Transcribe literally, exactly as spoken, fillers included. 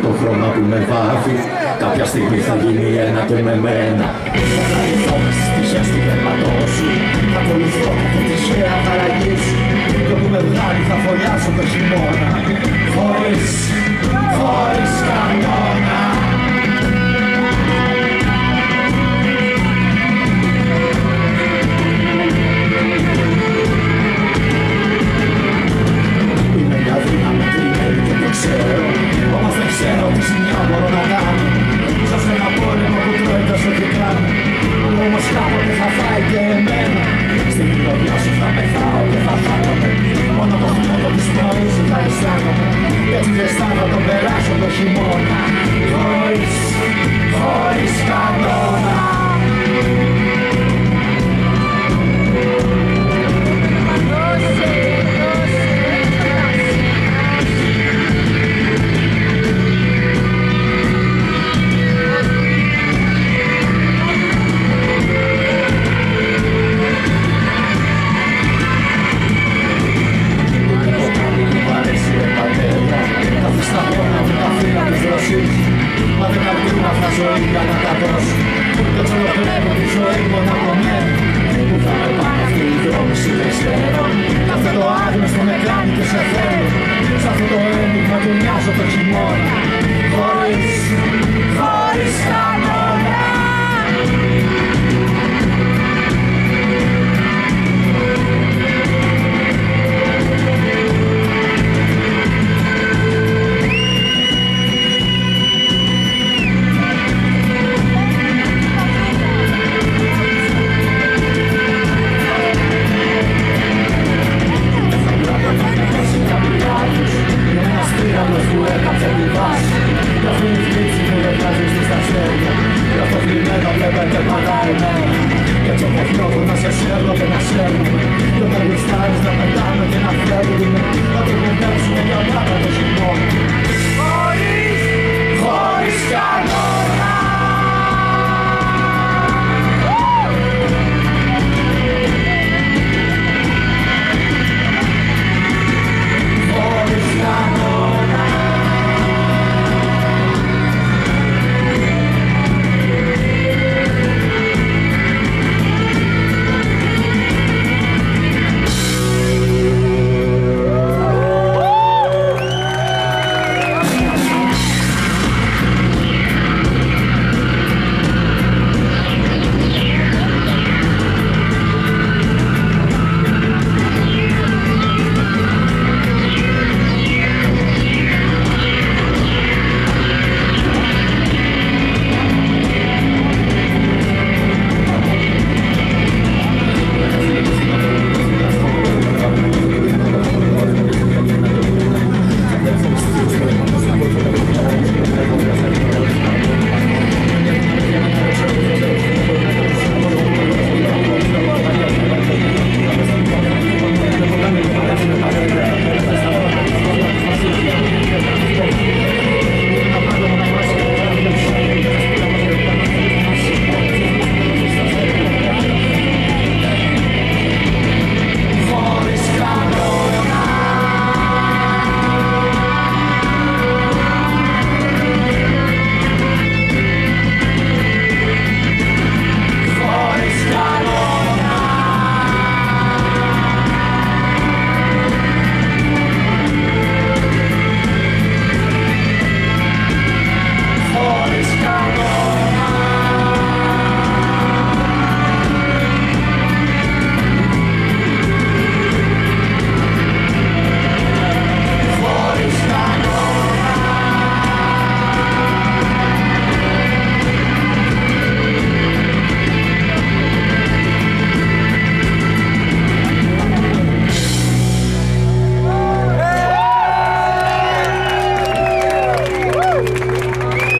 το χρώμα που με βάφει. Κάποια στιγμή θα γίνει ένα και με μένα. Θα τραβηθώ μες στις τυχές του περπατώ σου. Θα ακολουθώ από τυχαία χαραγή σου. Και όπου με βγάλει θα φωλιάσω το χειμώνα. Χωρίς, χωρίς κανόνα. Είναι μια δύναμη τριμμένη και το ξέρω. Όμως δεν ξέρω τι σημείο μπορώ να κάνω. Σας ένα πόλεμο που τρώει τα σωτικά μου. Όμως κάποτε θα φάει και εμένα. Στην κοινωνία σου θα πεθάω και θα χάνομαι. Μόνο το χρόνο της πνοής θα αισθάνομαι. Έτσι δεν θα τον περάσω το χειμώνα. Χωρίς, χωρίς κανόνα. Μα δεν αρκούν αυτά ζωή για να τα δώσω. Κι έτσι ολοκληρώνω τη ζωή μόνο από μένα. Πού θα με πάνε αυτοί οι δρόμοι σου δεν ξέρω. Αυτό το άγνωστο με κάνει και σε θέλω. Σ' αυτό το ένιγμα του μοιάζω το χειμώνα. Χωρίς